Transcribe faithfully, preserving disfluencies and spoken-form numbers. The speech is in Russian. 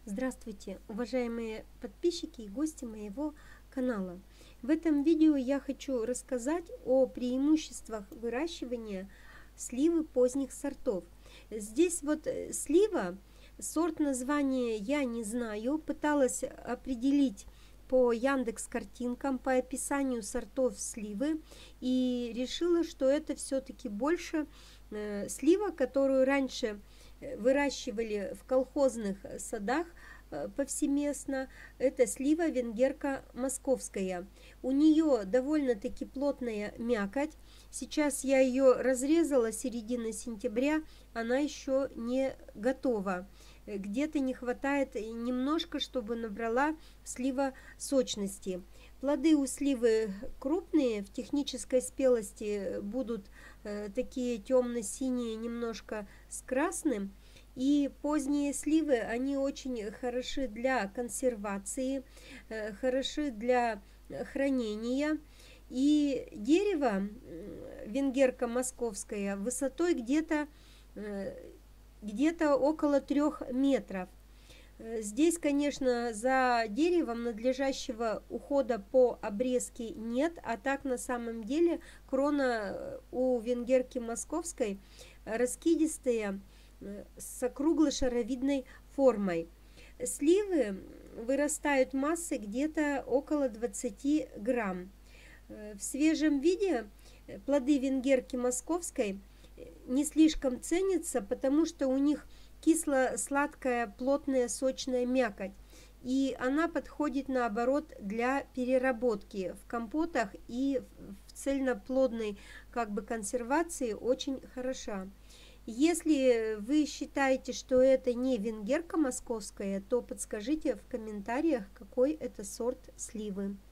Здравствуйте, уважаемые подписчики и гости моего канала. В этом видео я хочу рассказать о преимуществах выращивания сливы поздних сортов. Здесь вот слива, сорт названия я не знаю, пыталась определить по Яндекс картинкам, по описанию сортов сливы и решила, что это все-таки больше э, слива, которую раньше выращивали в колхозных садах повсеместно. Это слива венгерка московская. У нее довольно-таки плотная мякоть. Сейчас я ее разрезала середины сентября, она еще не готова. Где-то не хватает немножко, чтобы набрала слива сочности. Плоды у сливы крупные, в технической спелости будут э, такие темно-синие, немножко с красным. И поздние сливы, они очень хороши для консервации, э, хороши для хранения. И дерево венгерка московская высотой где-то э, где-то около трех метров. Здесь, конечно, за деревом надлежащего ухода по обрезке нет, а так на самом деле крона у венгерки московской раскидистая, с округло-шаровидной формой. Сливы вырастают массой где-то около двадцати грамм. В свежем виде плоды венгерки московской не слишком ценятся, потому что у них кисло-сладкая, плотная, сочная мякоть. И она подходит, наоборот, для переработки в компотах и в цельноплодной как бы консервации очень хороша. Если вы считаете, что это не венгерка московская, то подскажите в комментариях, какой это сорт сливы.